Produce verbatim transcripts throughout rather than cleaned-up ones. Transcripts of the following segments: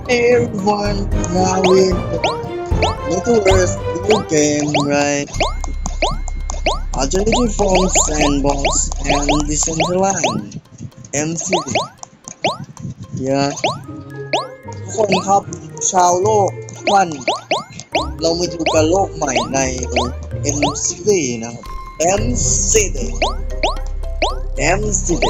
Everyone now in Metaverse new game, right? Alternative from Sandbox and Decentraland เอ็ม ซี ดี yeah. ทุกคนครับชาวโลกทุกท่านเรามาดูกันโลกใหม่ใน เอ็ม ซี ดี นะครับ เอ็ม ซี ดี เอ็ม ซี ดี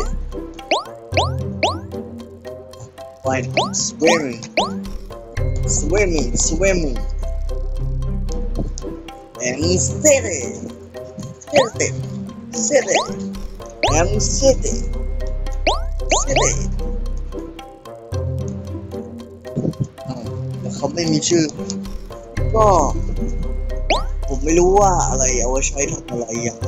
Like swimming swimming swimming M City City City M City City แต่เขาไม่มีชื่อก็ผมไม่รู้ว่าอะไรเอาไว้ใช้ทำอะไรอย่าง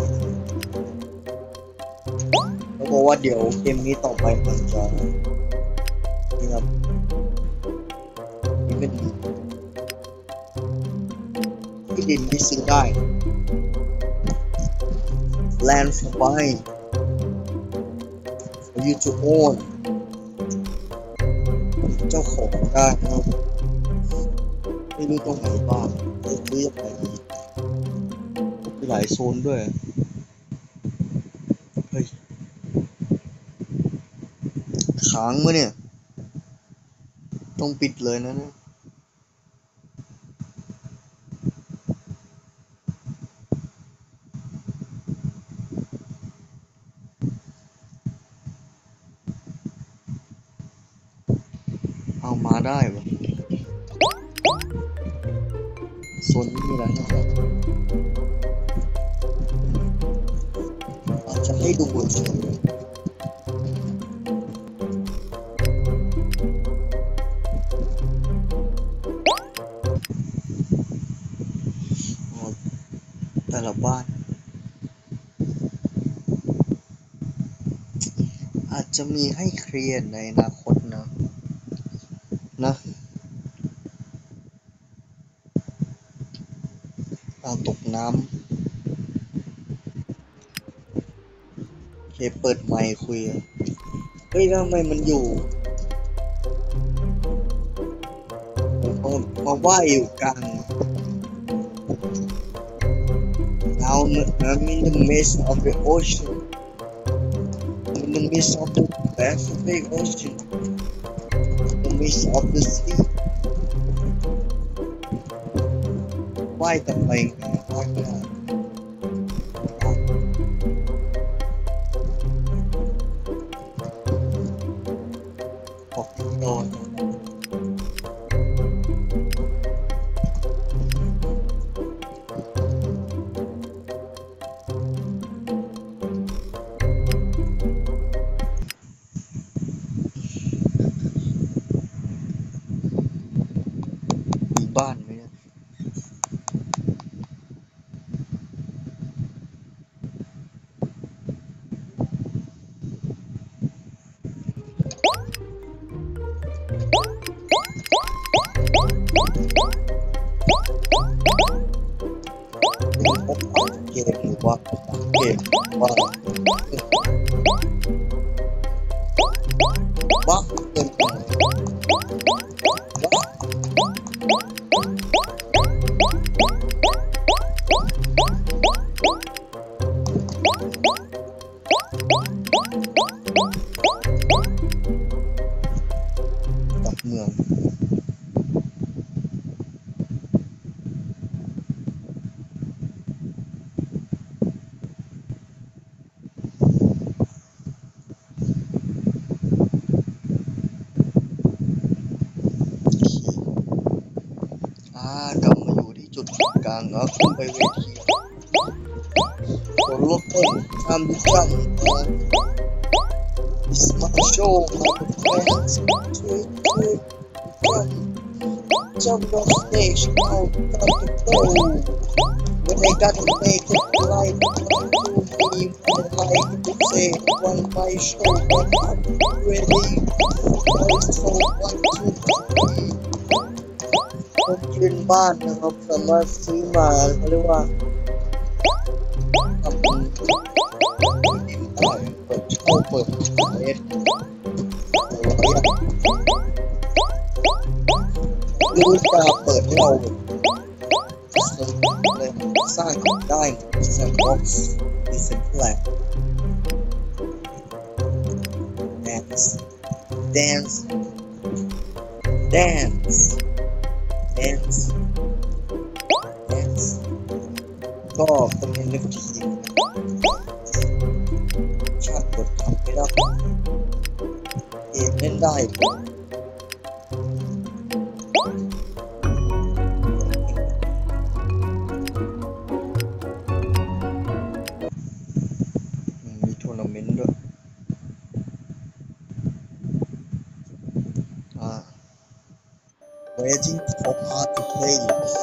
เขาบอกว่าเดี๋ยวเกมนี้ต่อไปมันจะนี่ครับนี่เป็นที่ดินที่ซื้อได้ land for buy for you to own เจ้าของได้นะครับไม่รู้ตรงไหนบ้างจะซื้อยังไงดีมีหลายโซนด้วยเฮ้ยค้างมั้ยเนี่ยต้องปิดเลยนะเนี่ยเอามาได้ปะโซนนี้มีอะไรนะครับอาจจะให้ดูเฉยแต่ละบ้านอาจจะมีให้เคลียร์ในอนาคตนะนะเอาตกน้ำโอเคเปิดไมค์คุยเฮ้ยทำไมมันอยู่มาว่ายอยู่กลาง Now I'm in the midst of the ocean I'm in the midst of the Pacific Ocean in the midst of the sea ว่ายแต่ไปว่ายไม่ได้ออกโดนบ้านไหมเนี่ยเกมหรือว่าเกมว่าบ้าเต็มเมืองอ่ากลับมาอยู่ที่จุดกลางแล้วขึ้นไปเวทีตัวรถต้นทำดิจังIt's my show, my friends. Tweet, tweet, jump, jump off stage. Now got to go. When they gotta make it right, to me, when like to say, one my show, one I'm ready. So one, two, three. คนยืนบ้านนะครับสามารถซื้อมาเขาเรียกว่าทำเป็นดินได้เปิดช่องเปิดเอสดูจะเปิดให้เราเลยสร้างได้แซนด์บ็อกซ์ดิสเพลย์ dance dance dance dance dance ก็เป็นเรื่องที่ชาติกดทำไม่ได้เองเล่นได้มีทัวร์นาเมนต์ด้วยอ่า waiting for party players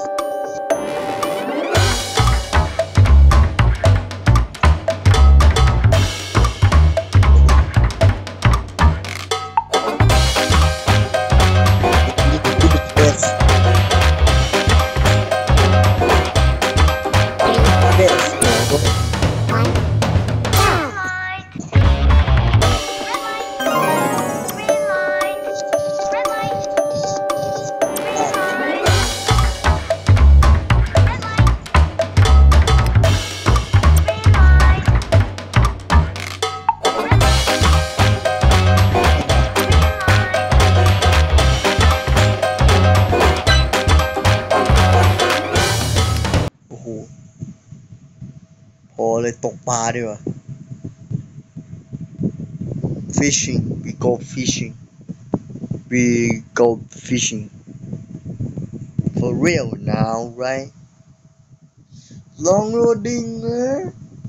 พอเลยตกปลาดีกว่า fishing we go fishing we go fishing for real now right long loading eh?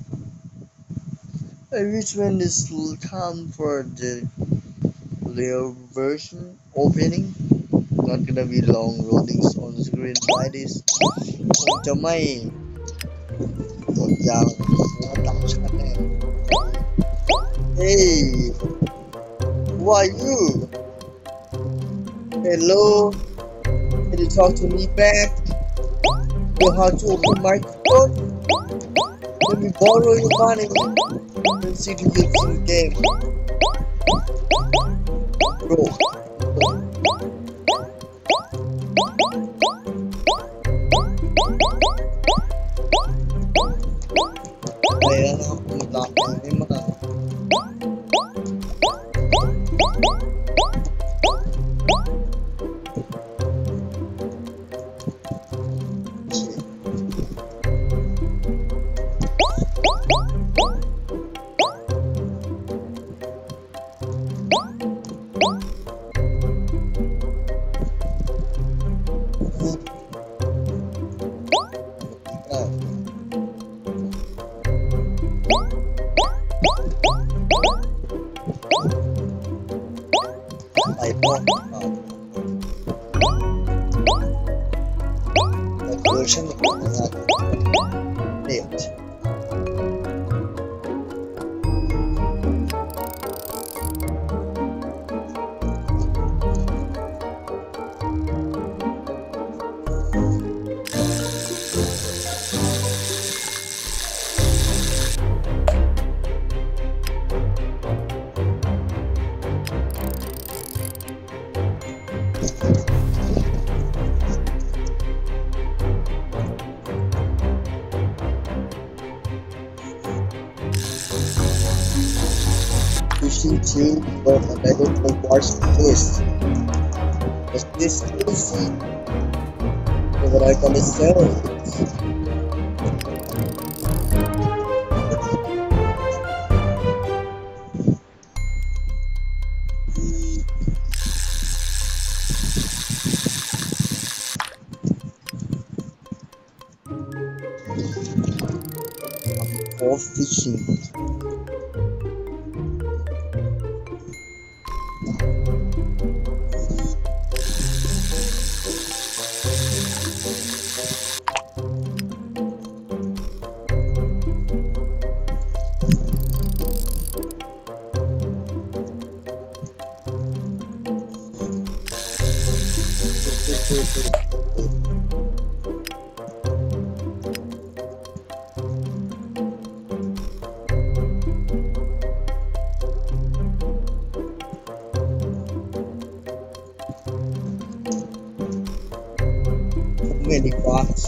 I wish when this will come for the real version opening not gonna be long loadings on the screen like this ผมจะไม่กดยาวหัวต่ำชัดแน่ Hey who are you hello can you talk to me back know how to open microphone let me borrow your money and see to you in the game broไปแล้วนะครับผมตามไปไม่มาไปป้อนแต่เวอร์ชันของงานเด็ดfishing team but I don't know what's this is this easy what I gonna sell it for fishing many parts.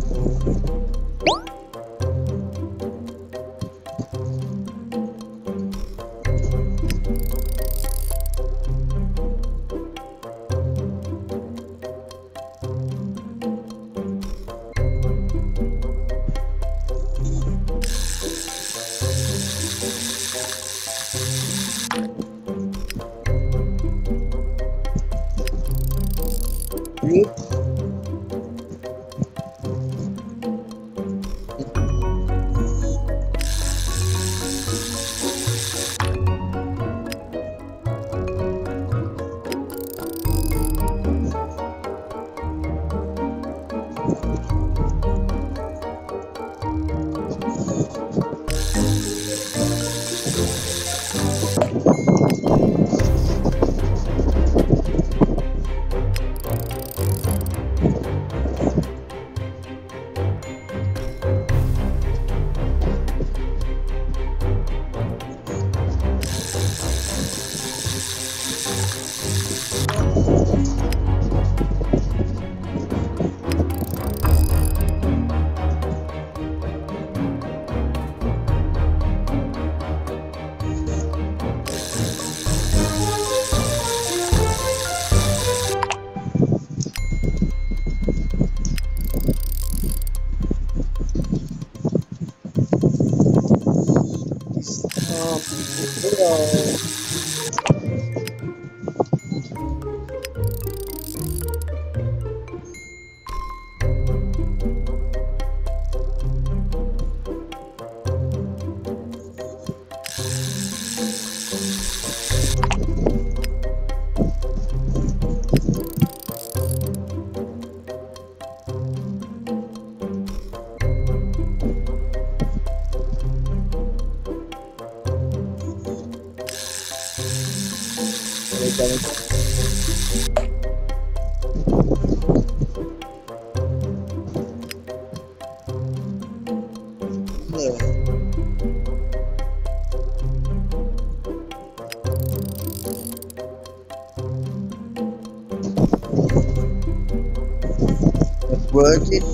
Worth it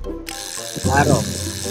at all.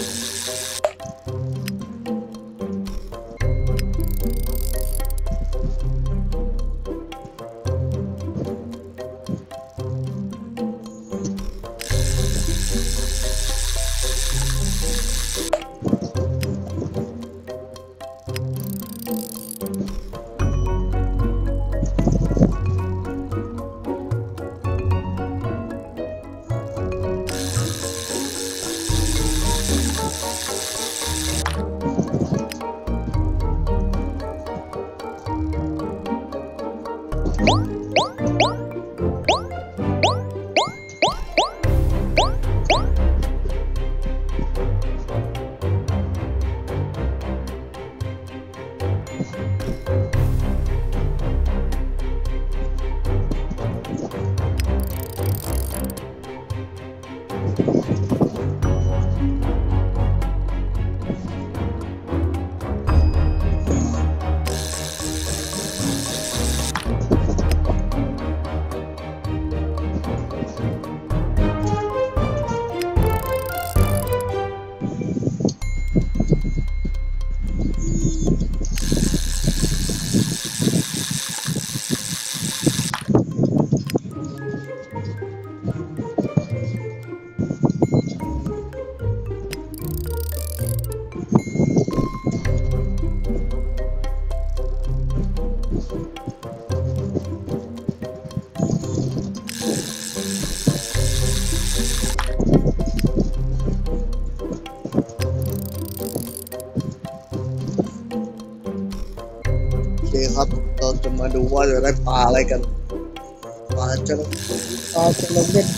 ครับเราจะมาดูว่าจะได้ปลาอะไรกันปลาจะปลาจะลงเล่น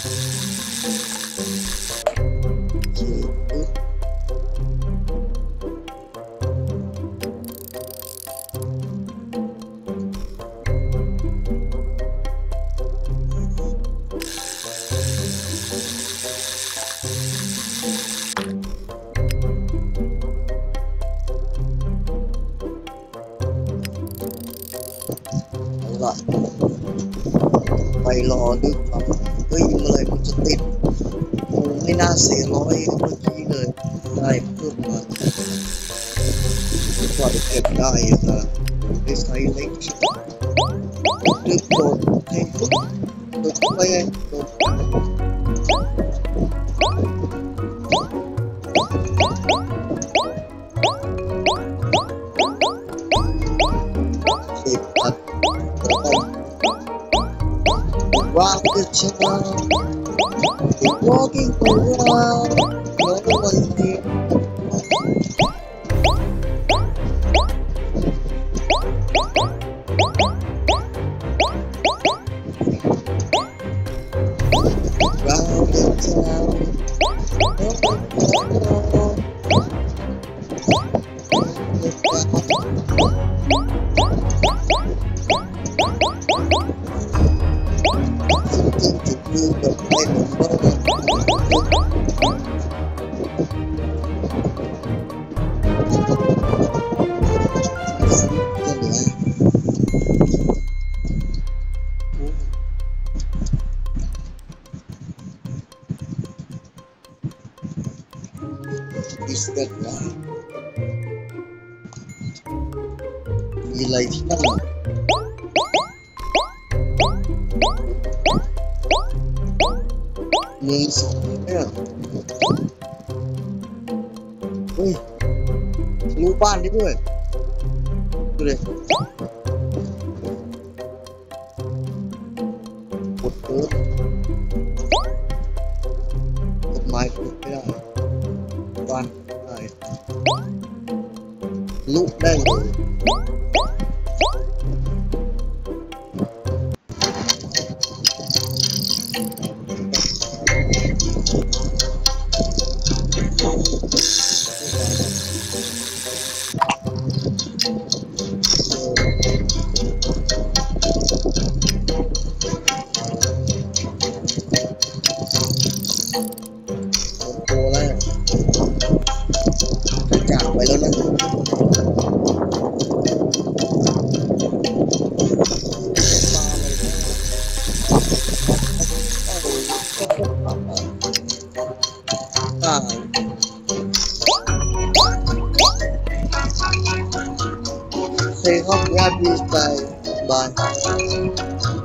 ไปรอดูครับเฮ้ยเมื่อไรมันจะติดโอ้น่าเสียร้อยเมื่อกี้เลยได้เพิ่มมาก่อนเก็บได้นะได้ไซส์เล็กดึงโดดให้ฟุ๊บโดดไปไงโดดสิบอัดRound the town, keep walking around, no one here. Round the town, no one here. But I don't know. Is that right? มีอะไรที่นั่นมีสองเนี่ยเฮ้ยรู้บ้านนี้ด้วยดูเลยกดเปิดกดไม้กดไม่ได้บ้านได้ลุกได้เลยจากไปแล้วนะเคยเข้าญาติดีใจบาย